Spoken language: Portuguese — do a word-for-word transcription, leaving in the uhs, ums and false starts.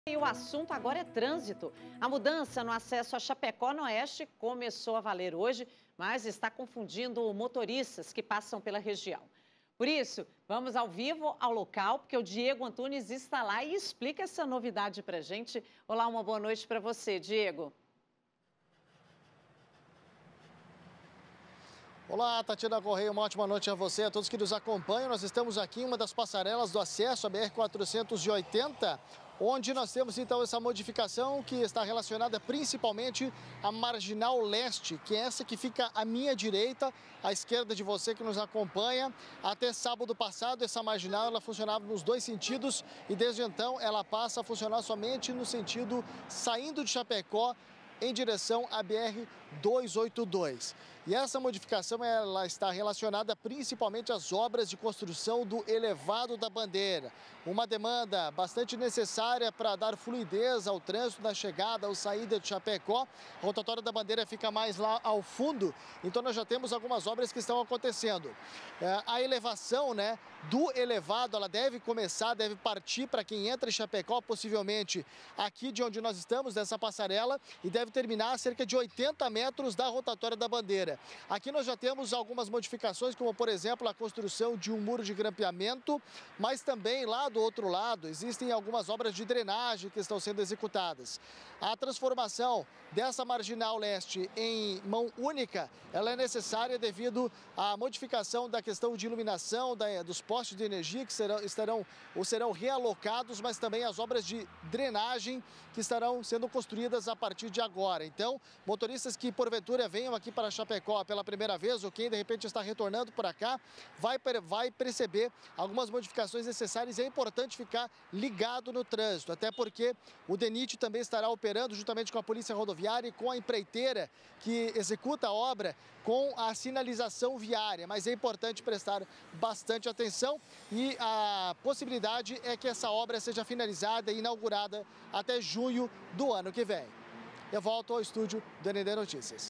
E o assunto agora é trânsito. A mudança no acesso a Chapecó no Oeste começou a valer hoje, mas está confundindo motoristas que passam pela região. Por isso, vamos ao vivo ao local, porque o Diego Antunes está lá e explica essa novidade para a gente. Olá, uma boa noite para você, Diego. Olá, Tatiana Correia, uma ótima noite a você, a todos que nos acompanham. Nós estamos aqui em uma das passarelas do acesso à B R quatrocentos e oitenta, onde nós temos então essa modificação que está relacionada principalmente à Marginal Leste, que é essa que fica à minha direita, à esquerda de você que nos acompanha. Até sábado passado, essa marginal ela funcionava nos dois sentidos e desde então ela passa a funcionar somente no sentido saindo de Chapecó em direção à B R duzentos e oitenta e dois. E essa modificação ela está relacionada principalmente às obras de construção do elevado da Bandeira. Uma demanda bastante necessária para dar fluidez ao trânsito na chegada ou saída de Chapecó. A rotatória da Bandeira fica mais lá ao fundo, então nós já temos algumas obras que estão acontecendo. É, a elevação, né, do elevado, ela deve começar, deve partir para quem entra em Chapecó, possivelmente aqui de onde nós estamos, nessa passarela, e deve terminar a cerca de oitenta metros da rotatória da Bandeira. Aqui nós já temos algumas modificações, como por exemplo a construção de um muro de grampeamento, mas também lá do outro lado existem algumas obras de drenagem que estão sendo executadas. A transformação dessa Marginal Leste em mão única, ela é necessária devido à modificação da questão de iluminação, da, dos postes de energia que serão, estarão ou serão realocados, mas também as obras de drenagem que estarão sendo construídas a partir de agora. Então, motoristas que porventura venham aqui para Chapecó pela primeira vez ou quem de repente está retornando por cá, vai, vai perceber algumas modificações necessárias e é importante ficar ligado no trânsito, até porque o DENIT também estará operando juntamente com a Polícia Rodoviária e com a empreiteira que executa a obra com a sinalização viária, mas é importante prestar bastante atenção e a possibilidade é que essa obra seja finalizada e inaugurada até junho do ano que vem. Eu volto ao estúdio do N D Notícias.